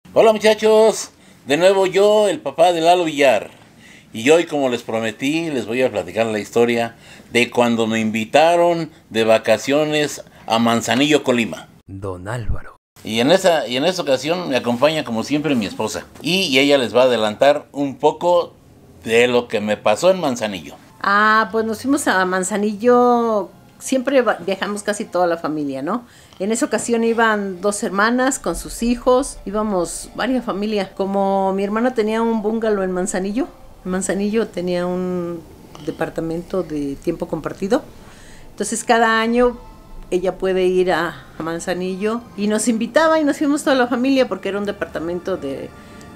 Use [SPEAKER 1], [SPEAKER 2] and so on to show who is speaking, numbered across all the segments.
[SPEAKER 1] Hola muchachos, de nuevo yo, el papá de Lalo Villar. Y hoy, como les prometí, les voy a platicar la historia de cuando me invitaron de vacaciones a Manzanillo, Colima.
[SPEAKER 2] Don Álvaro.
[SPEAKER 1] Y en esta ocasión me acompaña como siempre mi esposa. Y ella les va a adelantar un poco de lo que me pasó en Manzanillo.
[SPEAKER 3] Pues nos fuimos a Manzanillo, siempre viajamos casi toda la familia, ¿no? En esa ocasión iban 2 hermanas con sus hijos, íbamos varias familias. Como mi hermana tenía un bungalow en Manzanillo tenía un departamento de tiempo compartido. Entonces cada año ella puede ir a Manzanillo y nos invitaba y nos fuimos toda la familia porque era un departamento de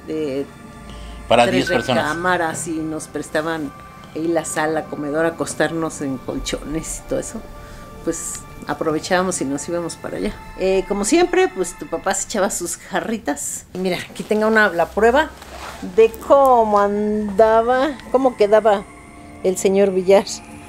[SPEAKER 1] para
[SPEAKER 3] 3
[SPEAKER 1] 10 personas.
[SPEAKER 3] recámaras y nos prestaban ahí la sala, comedor, acostarnos en colchones y todo eso. Pues aprovechábamos y nos íbamos para allá. Como siempre, pues tu papá se echaba sus jarritas. Y mira, aquí tengo la prueba de cómo andaba, cómo quedaba el señor Villar.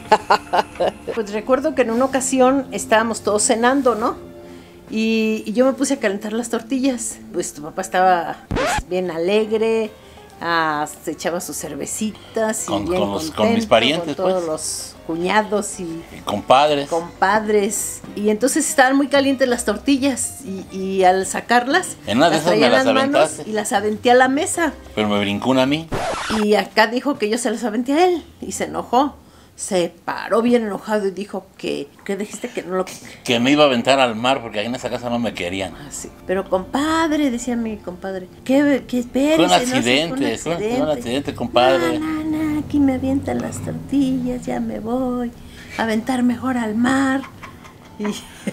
[SPEAKER 3] Pues recuerdo que en una ocasión estábamos todos cenando, ¿no? Y yo me puse a calentar las tortillas. Pues tu papá estaba pues, bien alegre, se echaba sus cervecitas y
[SPEAKER 1] con
[SPEAKER 3] bien
[SPEAKER 1] mis parientes,
[SPEAKER 3] con todos
[SPEAKER 1] pues.
[SPEAKER 3] los cuñados y
[SPEAKER 1] compadres.
[SPEAKER 3] Y entonces estaban muy calientes las tortillas y al sacarlas
[SPEAKER 1] en una de esas me las aventaste
[SPEAKER 3] y las aventé a la mesa.
[SPEAKER 1] Pero me brincó una a mí.
[SPEAKER 3] Y acá dijo que yo se las aventé a él y se enojó. Se paró bien enojado y dijo que dijiste que no lo...
[SPEAKER 1] Que me iba a aventar al mar porque ahí en esa casa no me querían.
[SPEAKER 3] Sí. Pero compadre, decía mi compadre, que espérese.
[SPEAKER 1] Fue un accidente, fue un accidente, compadre.
[SPEAKER 3] No, aquí me avientan las tortillas, ya me voy a aventar mejor al mar. Y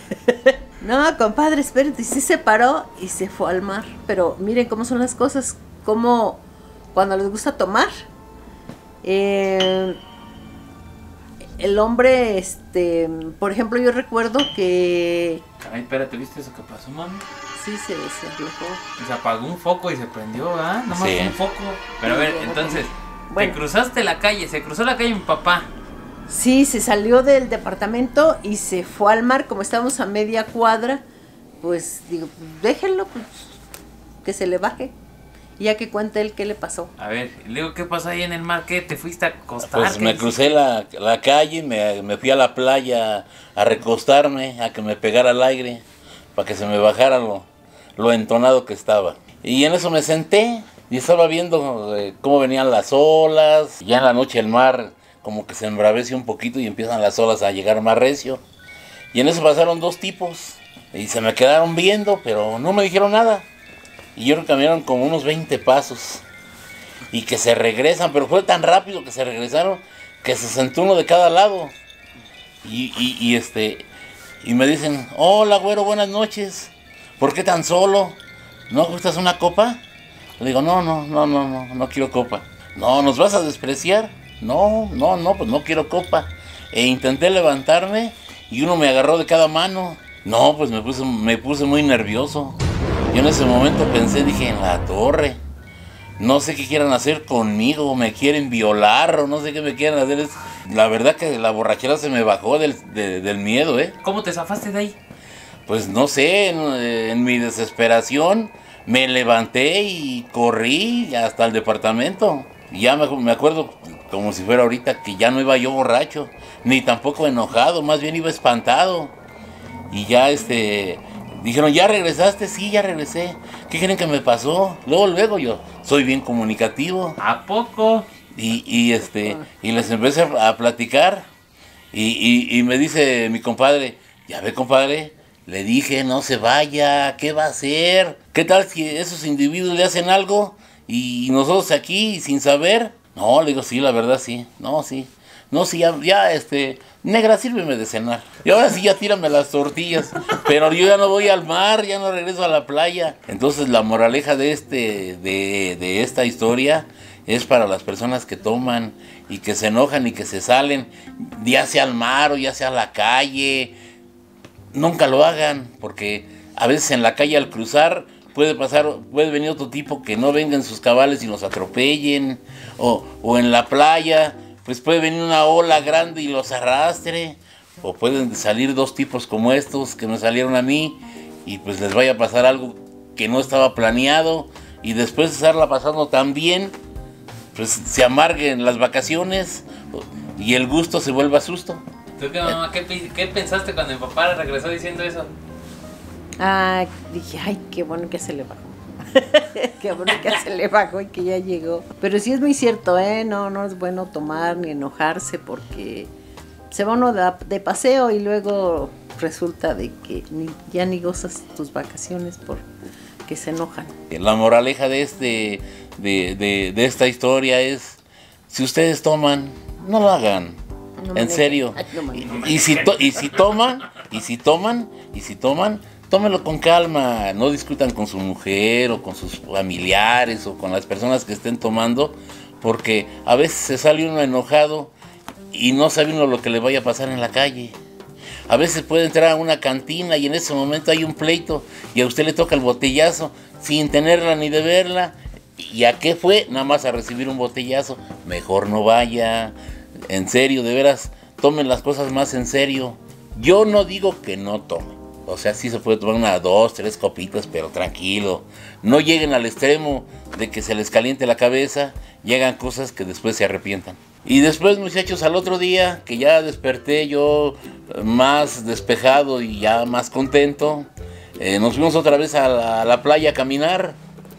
[SPEAKER 3] no, compadre, espérate, y sí se paró y se fue al mar. Pero miren cómo son las cosas, como cuando les gusta tomar, el hombre, por ejemplo, yo recuerdo que...
[SPEAKER 2] Caray, espérate, ¿viste eso que pasó, mami?
[SPEAKER 3] Sí, se aflojó.
[SPEAKER 2] Se apagó un foco y se prendió, ¿ah? Nomás
[SPEAKER 1] Sí.
[SPEAKER 2] un foco. Pero a ver, entonces,
[SPEAKER 3] Bueno.
[SPEAKER 2] te cruzaste la calle, se cruzó la calle mi papá.
[SPEAKER 3] Sí, se salió del departamento y se fue al mar, como estábamos a media cuadra, pues digo, déjenlo, pues, que se le baje. Y ya que cuente él qué le pasó.
[SPEAKER 2] A ver, le digo, ¿qué pasó ahí en el mar? ¿Qué? ¿Te fuiste a acostar?
[SPEAKER 1] Pues
[SPEAKER 2] ¿Qué
[SPEAKER 1] me
[SPEAKER 2] hiciste?
[SPEAKER 1] crucé la calle, me fui a la playa a recostarme, a que me pegara el aire, para que se me bajara lo entonado que estaba. Y en eso me senté y estaba viendo cómo venían las olas. Ya en la noche el mar como que se embravece un poquito y empiezan las olas a llegar más recio. Y en eso pasaron 2 tipos y se me quedaron viendo, pero no me dijeron nada. Y yo creo que caminaron como unos 20 pasos. Y que se regresan, pero fue tan rápido que se regresaron que se sentó uno de cada lado. Y me dicen, hola güero, buenas noches. ¿Por qué tan solo? ¿No gustas una copa? Le digo, no quiero copa. No, ¿nos vas a despreciar? No, pues no quiero copa. E intenté levantarme y uno me agarró de cada mano. No, pues me puse muy nervioso. Yo en ese momento pensé, dije, en la torre. No sé qué quieran hacer conmigo, me quieren violar o no sé qué me quieren hacer. La verdad que la borrachera se me bajó del miedo, ¿eh?
[SPEAKER 2] ¿Cómo te zafaste de ahí?
[SPEAKER 1] Pues no sé, en mi desesperación me levanté y corrí hasta el departamento. Y ya me acuerdo como si fuera ahorita que ya no iba yo borracho, ni tampoco enojado, más bien iba espantado. Y ya dijeron, ¿ya regresaste? Sí, ya regresé. ¿Qué creen que me pasó? Luego yo soy bien comunicativo.
[SPEAKER 2] ¿A poco?
[SPEAKER 1] Y les empecé a platicar. Y me dice mi compadre, ya ve compadre, le dije no se vaya, ¿qué va a hacer? ¿Qué tal si esos individuos le hacen algo y nosotros aquí sin saber? No, le digo, sí, la verdad sí. No, sí. No, sí, ya, negra, sírveme de cenar. Y ahora sí ya tírame las tortillas. Pero yo ya no voy al mar, ya no regreso a la playa. Entonces la moraleja de esta historia es para las personas que toman y que se enojan y que se salen, ya sea al mar o ya sea a la calle. Nunca lo hagan, porque a veces en la calle al cruzar puede venir otro tipo que no venga en sus cabales y nos atropellen. O en la playa pues puede venir una ola grande y los arrastre, o pueden salir 2 tipos como estos que me salieron a mí y pues les vaya a pasar algo que no estaba planeado. y después de estarla pasando tan bien, pues se amarguen las vacaciones y el gusto se vuelva susto.
[SPEAKER 2] ¿Tú qué, mamá? ¿Qué pensaste cuando mi papá regresó diciendo eso?
[SPEAKER 3] Ah, dije, ay, qué bueno que se le bajó. Qué bueno que se le bajó y que ya llegó. Pero sí es muy cierto, no es bueno tomar ni enojarse porque se va uno de paseo y luego resulta de que ya ni gozas tus vacaciones porque se enojan.
[SPEAKER 1] La moraleja de esta historia es, si ustedes toman, no lo hagan.
[SPEAKER 3] No
[SPEAKER 1] En serio.
[SPEAKER 3] Ay, no manejen.
[SPEAKER 1] Y si toman, tómenlo con calma. No discutan con su mujer o con sus familiares o con las personas que estén tomando, porque a veces se sale uno enojado y no sabe uno lo que le vaya a pasar en la calle. A veces puede entrar a una cantina y en ese momento hay un pleito y a usted le toca el botellazo sin tenerla ni deberla. ¿Y a qué fue? Nada más a recibir un botellazo. Mejor no vaya. En serio, de veras, tomen las cosas más en serio. Yo no digo que no tomen. O sea, sí se puede tomar 1, 2, 3 copitas, pero tranquilo. No lleguen al extremo de que se les caliente la cabeza y hagan cosas que después se arrepientan. Y después, muchachos, al otro día, que ya desperté yo más despejado y ya más contento, nos fuimos otra vez a la playa a caminar.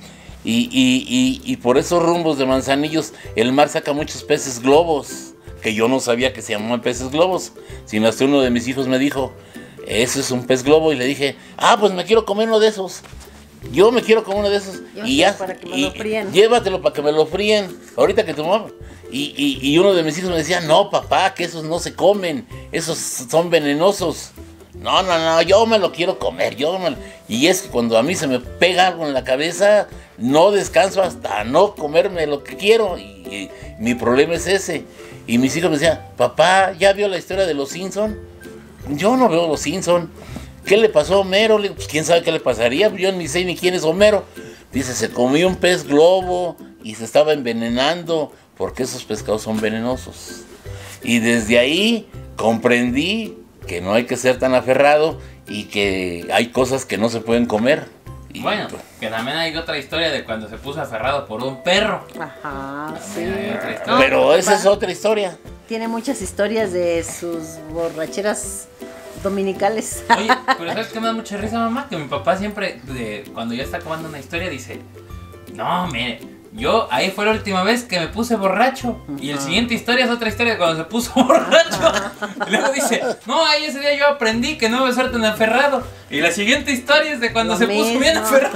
[SPEAKER 1] Y por esos rumbos de Manzanillos, el mar saca muchos peces globos, que yo no sabía que se llamaban peces globos, sino hasta uno de mis hijos me dijo, eso es un pez globo, y le dije, pues me quiero comer uno de esos. Yo me quiero comer uno de esos. Y ya,
[SPEAKER 3] para que me lo fríen.
[SPEAKER 1] Llévatelo para que me lo fríen. Ahorita que tu mamá. Y uno de mis hijos me decía, no, papá, que esos no se comen. Esos son venenosos. No, yo me lo quiero comer. Y es que cuando a mí se me pega algo en la cabeza, no descanso hasta no comerme lo que quiero. Y mi problema es ese. Y mis hijos me decían, papá, ¿ya vio la historia de los Simpson? Yo no veo los Simpson. ¿Qué le pasó a Homero? Le digo, pues quién sabe qué le pasaría, yo ni sé ni quién es Homero. Dice, se comió un pez globo y se estaba envenenando porque esos pescados son venenosos. Y desde ahí comprendí que no hay que ser tan aferrado y que hay cosas que no se pueden comer. Y
[SPEAKER 2] bueno, que también hay otra historia de cuando se puso aferrado por un perro.
[SPEAKER 3] Ajá, sí.
[SPEAKER 2] Hay otra historia.
[SPEAKER 1] Pero esa es otra historia.
[SPEAKER 3] Tiene muchas historias de sus borracheras dominicales.
[SPEAKER 2] Oye, pero ¿sabes qué me da mucha risa, mamá? Que mi papá siempre, cuando ya está acabando una historia, dice, no, mire, ahí fue la última vez que me puse borracho. Y el siguiente historia es otra historia de cuando se puso borracho. Y luego dice, no, ahí ese día yo aprendí que no debe ser tan aferrado. Y la siguiente historia es de cuando se puso bien aferrado.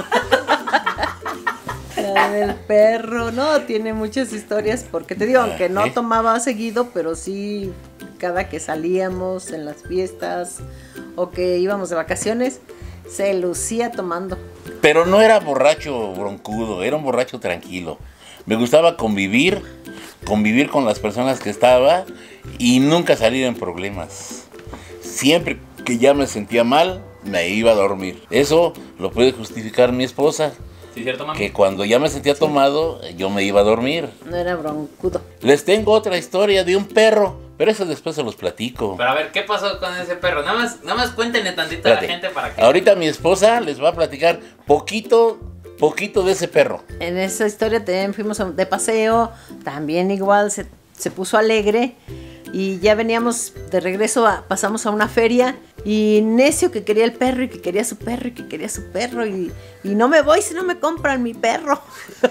[SPEAKER 3] La del perro, no, tiene muchas historias, porque te digo, aunque no tomaba seguido, pero sí, cada que salíamos en las fiestas o que íbamos de vacaciones, se lucía tomando.
[SPEAKER 1] Pero no era borracho broncudo, era un borracho tranquilo. Me gustaba convivir con las personas que estaba y nunca salir en problemas. Siempre que ya me sentía mal, me iba a dormir. Eso lo puede justificar mi esposa.
[SPEAKER 2] ¿Sí, cierto, mami?
[SPEAKER 1] Que cuando ya me sentía tomado, yo me iba a dormir.
[SPEAKER 3] No era broncudo.
[SPEAKER 1] Les tengo otra historia de un perro, pero eso después se los platico.
[SPEAKER 2] Pero a ver, ¿qué pasó con ese perro? Nada más cuéntenle tantito a la gente para que...
[SPEAKER 1] Ahorita mi esposa les va a platicar poquito de ese perro.
[SPEAKER 3] En esa historia también fuimos de paseo, también igual se puso alegre y ya veníamos de regreso, pasamos a una feria y necio que quería el perro y que quería su perro y que quería su perro y no me voy si no me compran mi perro.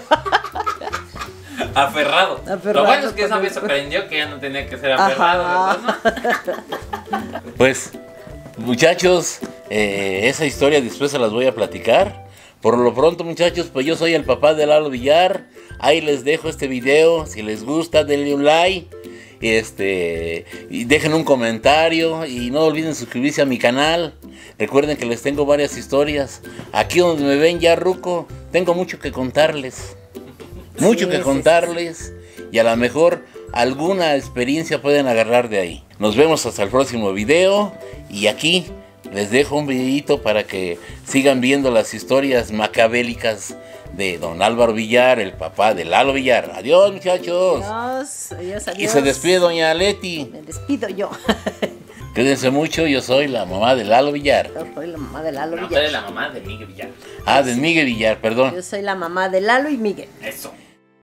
[SPEAKER 2] Aferrado. Lo bueno es que esa vez aprendió que ya no tenía que ser aferrado, ¿verdad, no?
[SPEAKER 1] Pues, muchachos, esa historia después se las voy a platicar. Por lo pronto, muchachos, pues yo soy el papá de Lalo Villar. Ahí les dejo este video. Si les gusta, denle un like. Y dejen un comentario. Y no olviden suscribirse a mi canal. Recuerden que les tengo varias historias. Aquí donde me ven ya ruco, tengo mucho que contarles. Mucho que contarles. Y a lo mejor alguna experiencia pueden agarrar de ahí. Nos vemos hasta el próximo video. Y aquí les dejo un videito para que sigan viendo las historias macabélicas de don Álvaro Villar, el papá de Lalo Villar. Adiós, muchachos.
[SPEAKER 3] Adiós.
[SPEAKER 1] Y se despide doña Leti.
[SPEAKER 3] Me despido yo.
[SPEAKER 1] Cuídense mucho, yo soy la mamá de Lalo Villar.
[SPEAKER 3] Yo soy la mamá de Lalo
[SPEAKER 2] No, tú
[SPEAKER 3] Villar.
[SPEAKER 2] eres la mamá de Miguel Villar.
[SPEAKER 1] Ah, de Miguel Villar, perdón.
[SPEAKER 3] Yo soy la mamá de Lalo y Miguel.
[SPEAKER 2] Eso.